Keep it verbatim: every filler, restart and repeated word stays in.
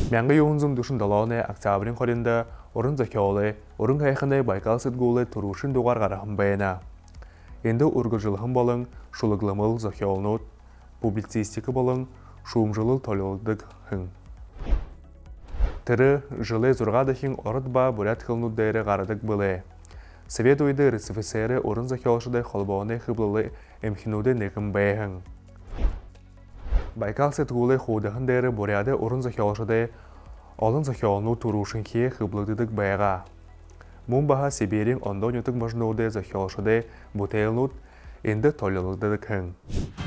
Мәңгі yoğunzum duşun dalağını октябрин qorunda orun zakyalı, orun kayıqını Baykal Sıtgulu turuşun doğar qarahın bayana. Endi urgıcılığın balın şuluglamıl zakyalınut, publicistika balın şuumjılıl tolyldık hın. Tırı жылы зурғадахин орытба бурят қылнут дайры ғарадық бұлы. Совет ойды РСФСР орын закялшыдай холбауны қыблылы эмхинуды неғым байхын. Байкал Sıtgulu худахын дайры буряды орын закялшыдай алын закялыну турушын ке қыблыдыдық байға. Мұн баға Сибирин ондон өтік мұжнуды закялшыдай бұтайлнут енді толылыдыдық хын.